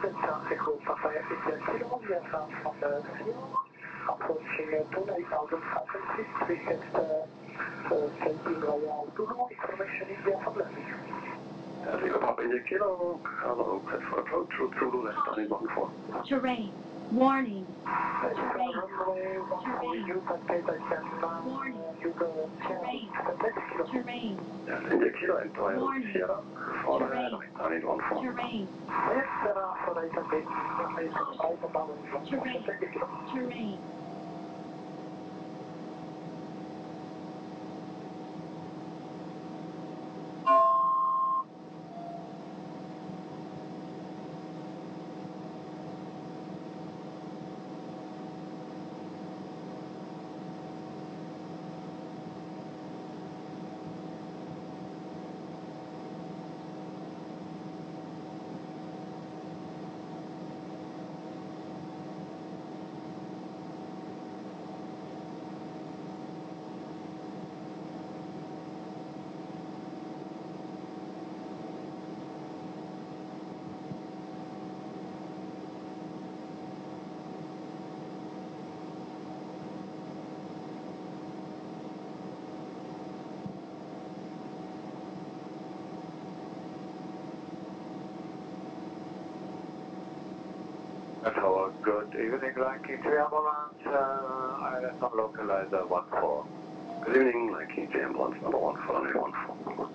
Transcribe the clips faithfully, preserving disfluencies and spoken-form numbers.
Echo Papa fifty kilo, we are from from the field, approaching two nine thousand five hundred feet, request sending via Zulu, information India from landing. Echo Papa India Kilo, hello, head for approach route Zulu, left on one four. Terrain, warning. Terrain, runway one four, use that gate I can Warning. use the Terrain, kilo. terrain, Yes, India Kilo, Empire Warning. Sierra, for Terrain. right on one four. terrain, Yes, there are for right and gate, runway right and down one four, terrain, twenty kilo. terrain. Hello, good evening, Lanky three ambulance, uh, I let on localizer one four. Good evening, Lanky three ambulance number one four, on one four.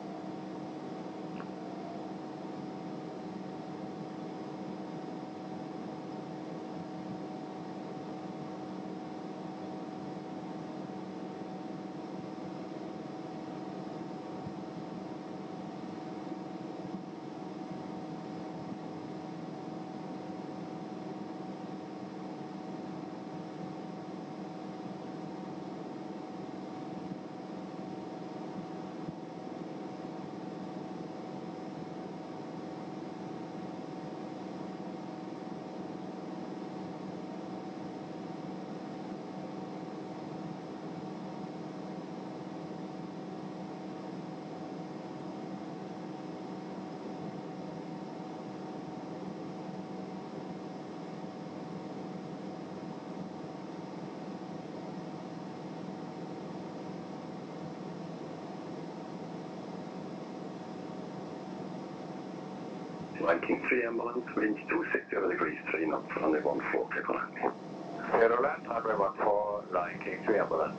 Viking three ambulance, wind two six zero degrees, three knots, runway one four, clear for landing. Zero land, runway one four, Lanky three ambulance.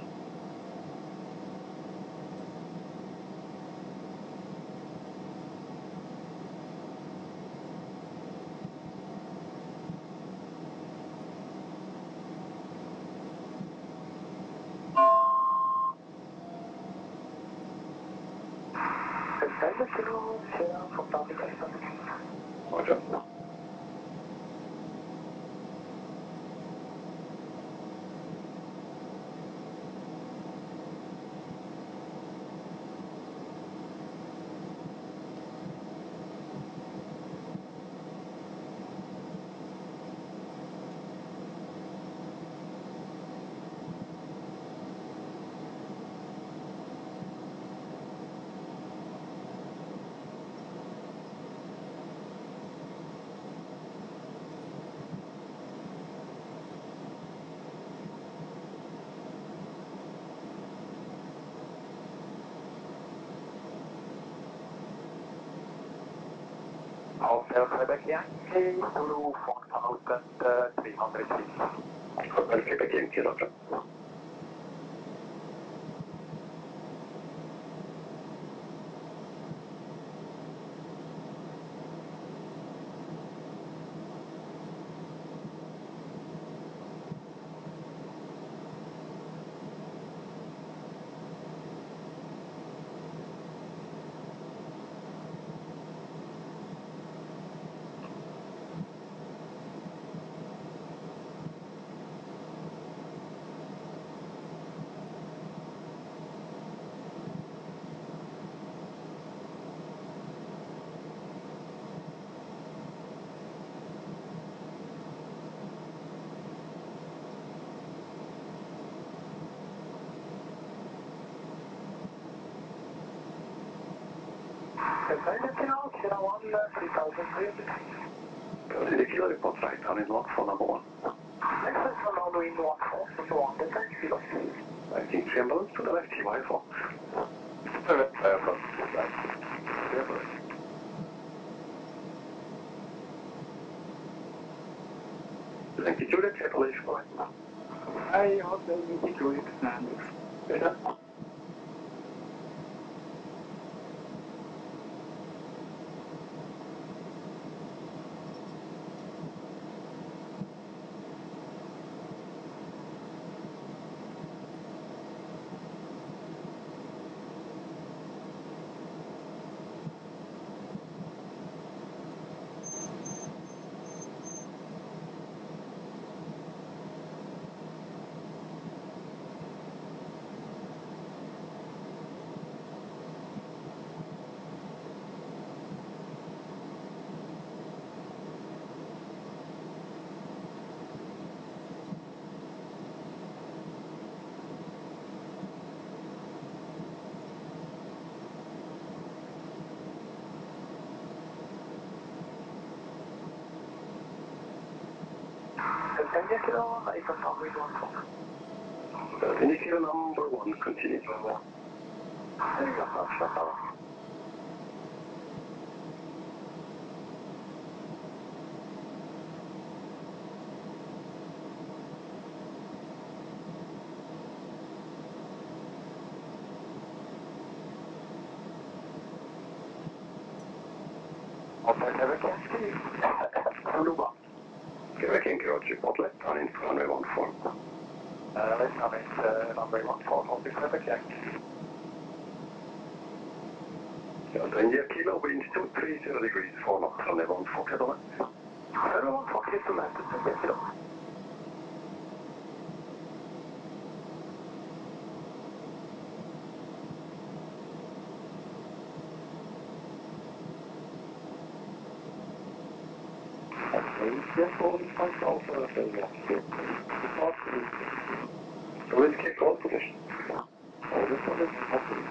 Sending kilo, Sierra from Topic Island. Roger. Hotel Quebec Yankee, Zulu one thousand three hundred feet. Hotel Quebec Yankee, Roger. Sending kilo, Sierra one, three thousand three hundred feet. thirty kilo report right down in one for number one. Access for now in one four, number one, the ten kilo. nineteen three ambulance to the left, T Y four. Left, uh, from right. Careful. Longitude at Seattle is correct. I hotel longitude and better. ten kilo, I can now in one four. thirty kilo number one, continue. There you go, that's shut down. Hotel never can. Aruba. Quebec Anchorage report left down in runway one four. Uh, let's come in uh, number one four, Hotel never can. Delta India Kilo, wind two three zero degrees, four knots, runway one four, clear to land. Runway one four, clear to land, ten kilo. Just holding control for a failure. So let's kick off position. Oh, this one is hopefully.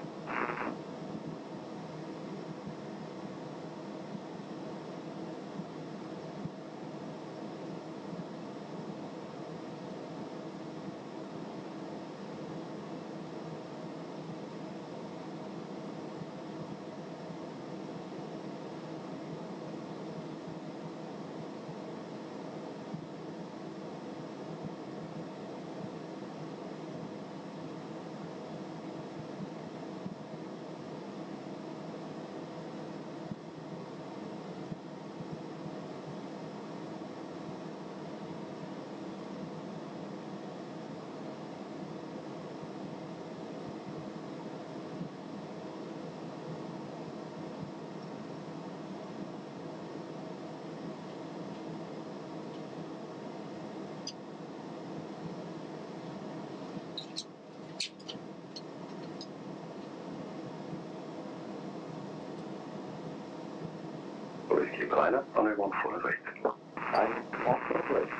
So let's keep the line up, runway one four is right. I'm off the way.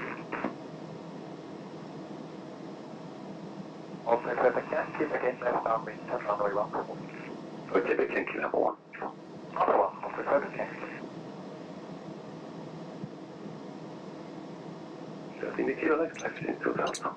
Hotel never can. Keep again left downwind, runway one four. So Quebec Yankee number one. Number one, Hotel never can. thirteen kilo left, left into Delta.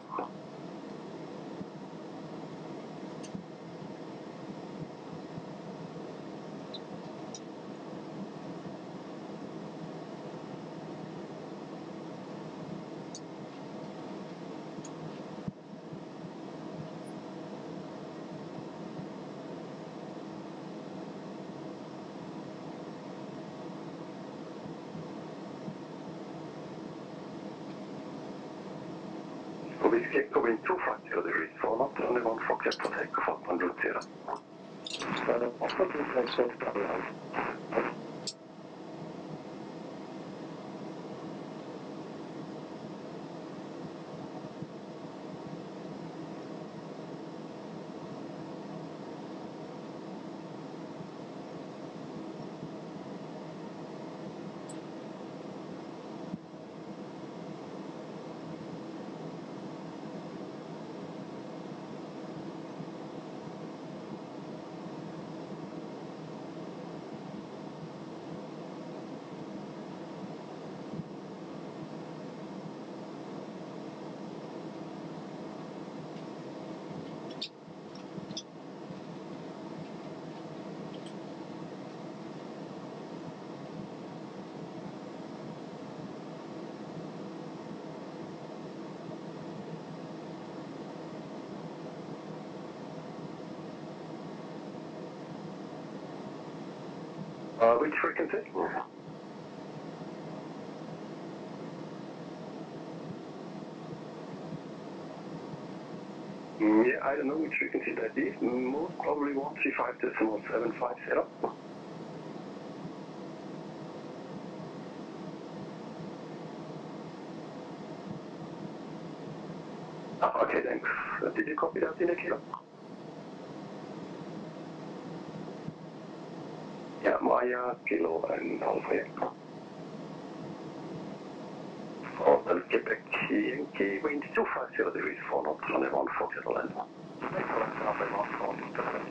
So we escape the wind two five zero degrees, four knots, runway one four, clear for takeoff up on route zero. So, also this like so far. Uh, which frequency? Mm, yeah, I don't know which frequency that is. Most probably one three five decimal seven five zero. Ah, okay, thanks. Uh, did you copy that in a kilo? Yeah, Maya, kilo, and Alpha Yankee. Hotel Quebec Yankee, wind two five zero degrees, four knots, runway one forty at the land. Runway one forty at the land.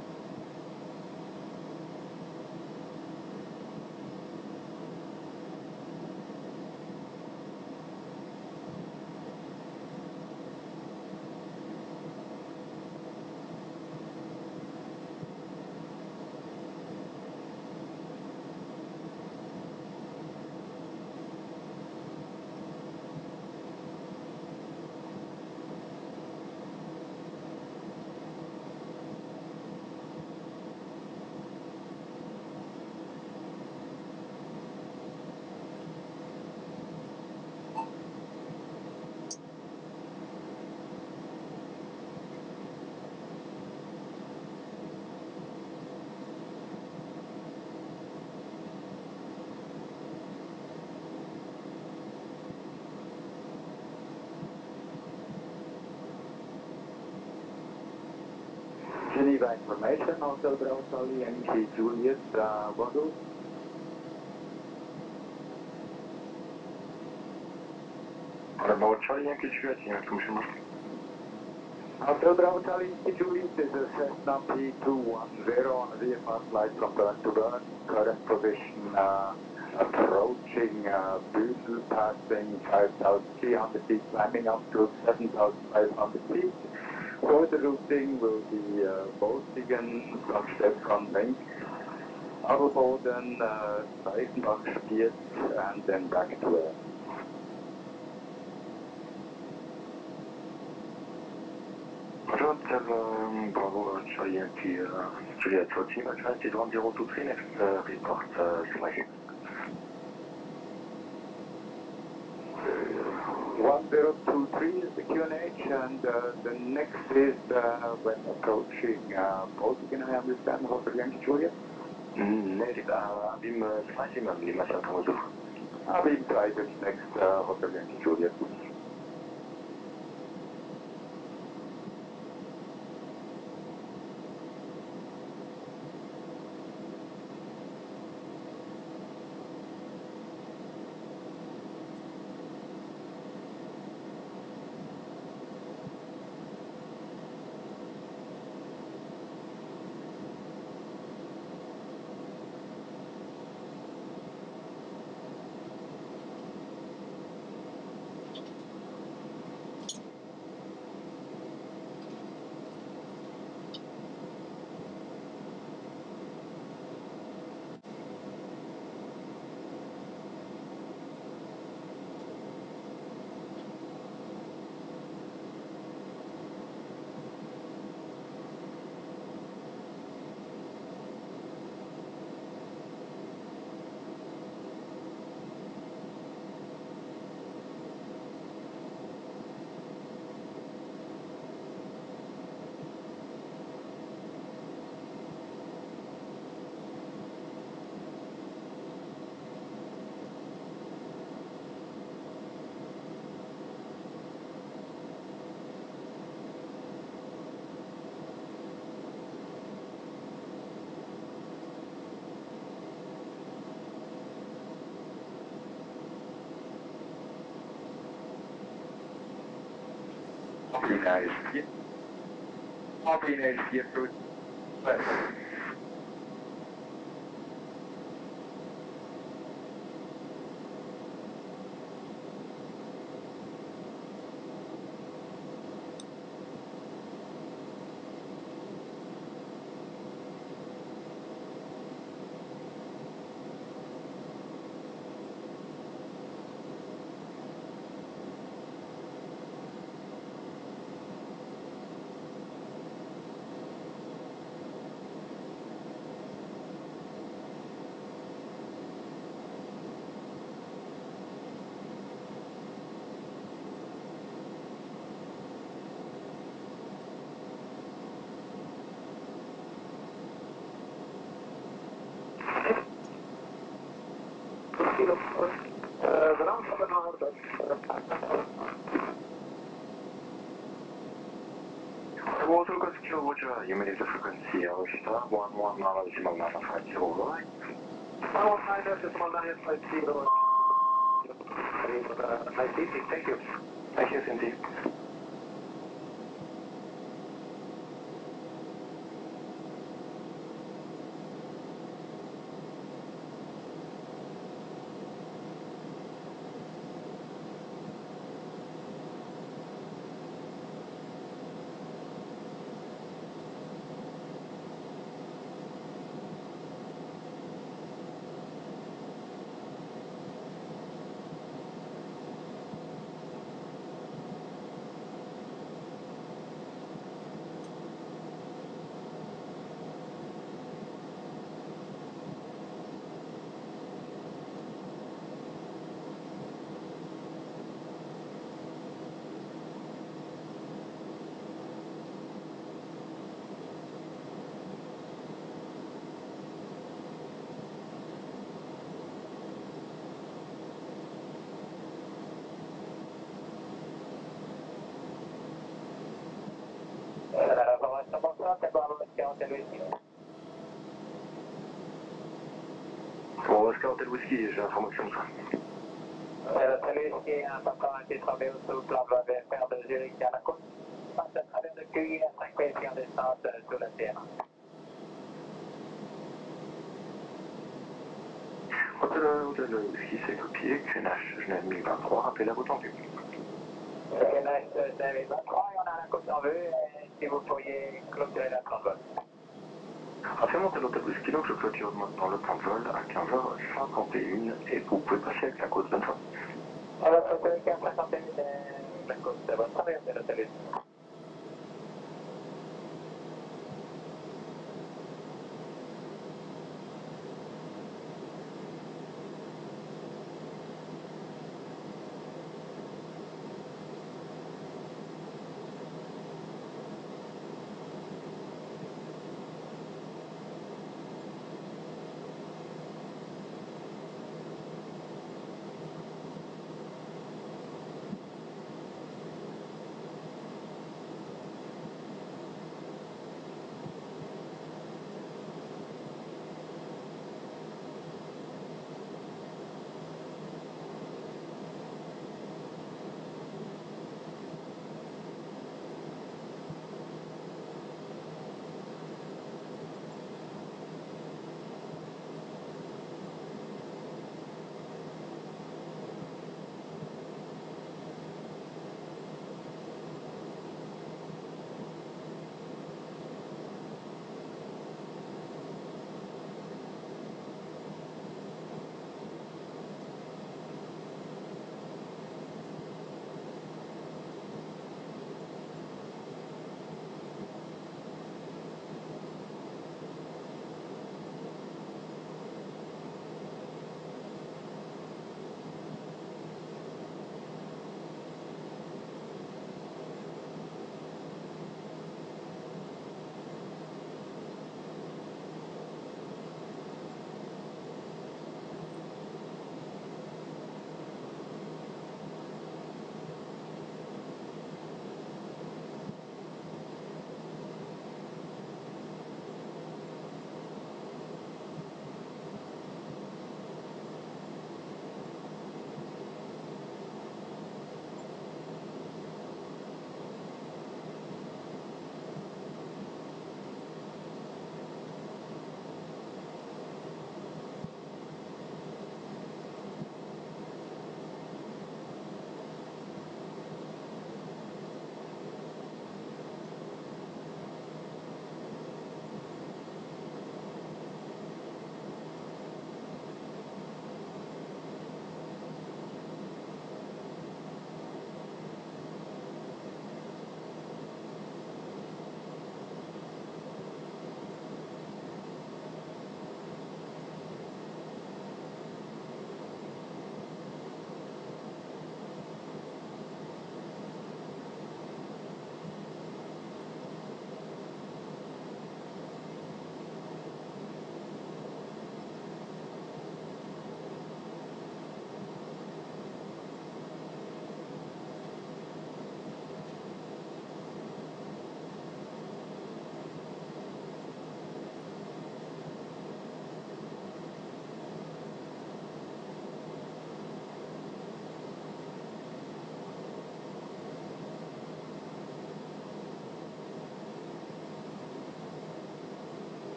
Geneva information, Hotel Bravo Charlie, Yankee Juliet, uh, Bordeaux. Bravo Charlie, Yankee Juliet, Yankee Commission. Hotel Bravo Charlie, Yankee Juliet, this is Cessna P two one zero on a V F R flight from Bern to Bern. Current position uh, approaching uh, Büsel, passing five thousand three hundred feet, climbing up to seven thousand five hundred feet. For the routing will be uh, Boltigen, Flagstaff from Link, Adelboden, uh, Reichenbach, Spiez, and then back to Bern. Hotel um, Bravo Charlie, Yankee uh, Juliet, fourteen, transit one zero two three, next uh, report uh, slash. one zero two three is the Q N H, and uh, the next is uh, when approaching uh, Boltigen, I understand, Hotel Yankee Juliet. Nee, dit Abim Slajsimam, die Masha Tomazu. Abim Private, next uh, Hotel Yankee Juliet. Combination. Combination fruit. Bromsa benaderd. Water skill, Roger. You may use the frequency of star one one nine decimal nine five zero, right? one nine decimal nine five zero. Nice evening, thank you. Thank you, Cindy. Bon, Oscar Hotel Whisky, j'ai l'information de ça. Salut, ici un patron anti-trembé au sous plan V F R de Zurich à la côte. Passe à travers de Q I à cinq mille pieds en descente sur la C M A. Hôtel, hôtel Whisky, c'est copié. Q N H Genève mille vingt-trois, rappelez la route en vue. Q N H Genève mille vingt-trois, et on a la côte en vue, et si vous pourriez clôturer la transport. Après monter l'hôtel Whisky, donc je clôture maintenant le plan de vol à quinze heures cinquante et une et vous pouvez passer avec la côte, bonne fois. Alors, c'est quinze heures cinquante et une, la côte, c'est votre travail, c'est l'hôtel Whisky.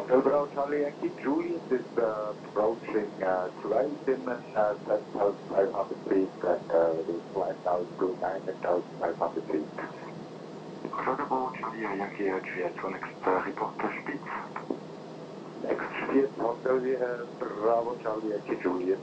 Hotel Bravo Charlie Yankee Juliet is uh, approaching uh, to Eisenman, uh, seven thousand five hundred feet, and uh, the flight now is doing nine thousand five hundred feet. Hotel Bravo Charlie Yankee Juliet, so next uh, report to Spitz. Next Spitz, Hotel uh, Bravo Charlie Yankee Juliet.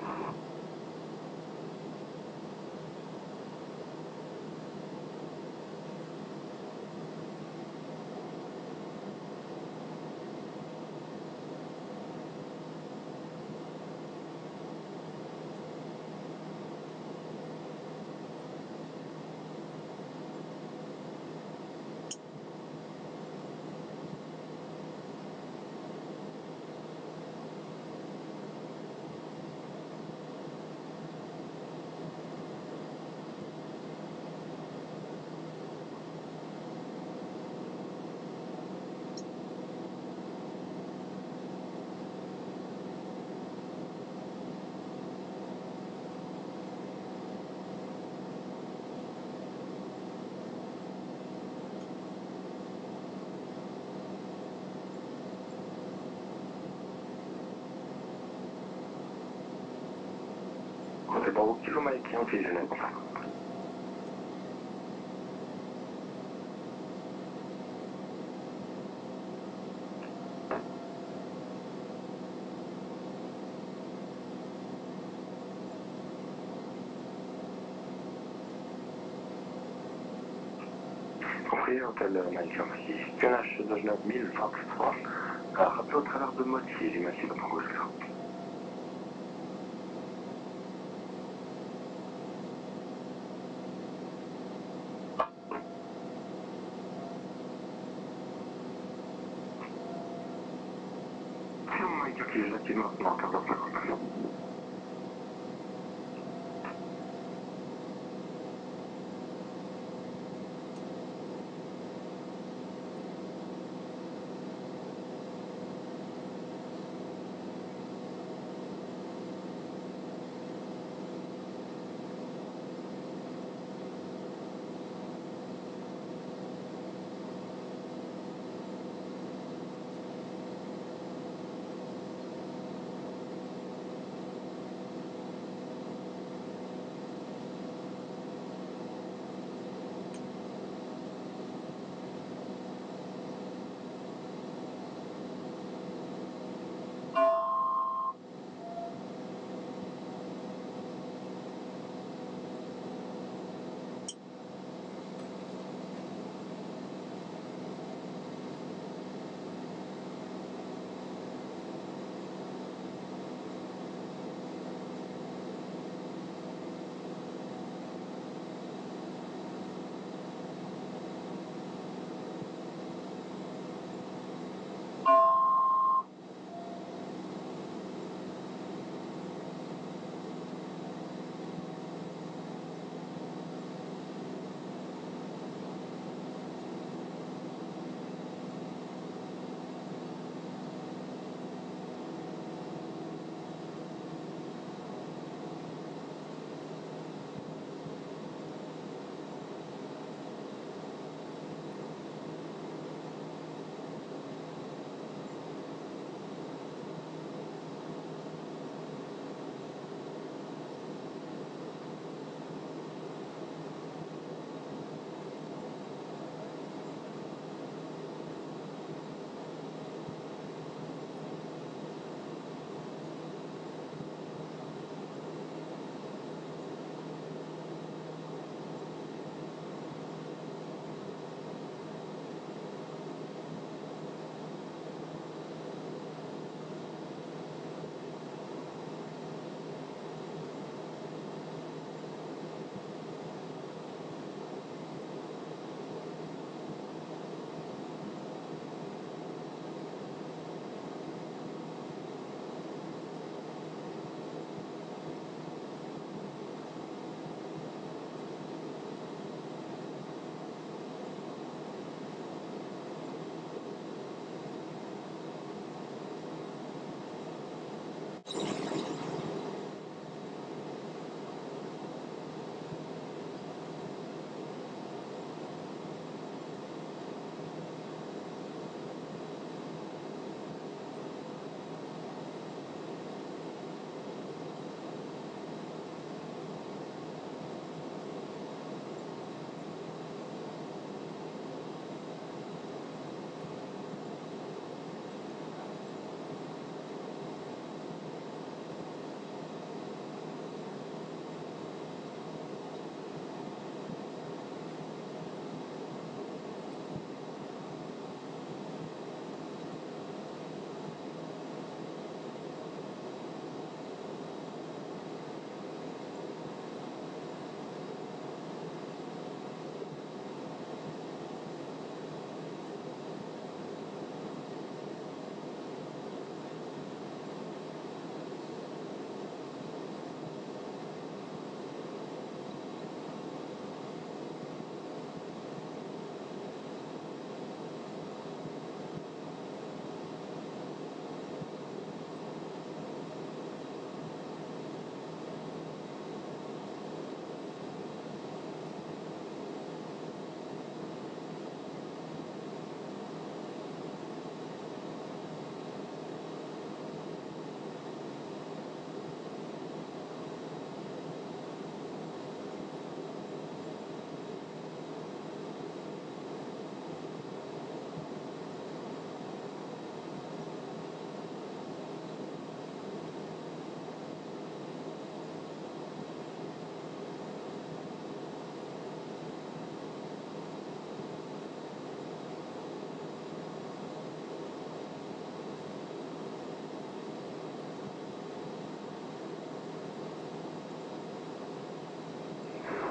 Hotel Bravo Kilo Mike Yankee Juliet. Compris, Hôtel Mike Yankee, espionnage de neuf mille Foxtrot. Rappelez au travers de moitié, j'imagine, de Pangosca. Mike Yankee Juliet, maintenant, quart d'heure cinquante-neuf.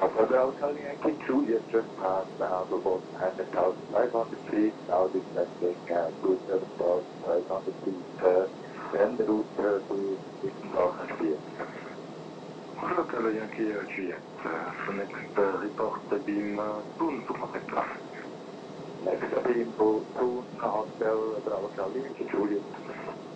Hotel Bravo Charlie Yankee Juliet just passed the handle boat one hundred thousand five hundred feet, now descending uh, two seven thousand five hundred feet, uh, then the route uh, to Wittenbach. Hotel Yankee Juliet, uh, so next uh, report the beam uh, soon to contact us. Next beam to Hotel Bravo Charlie Yankee Juliet.